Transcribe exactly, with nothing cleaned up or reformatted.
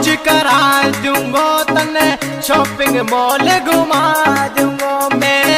मौज करा दूंगा तने शॉपिंग मॉल घुमा दूंगा मैं।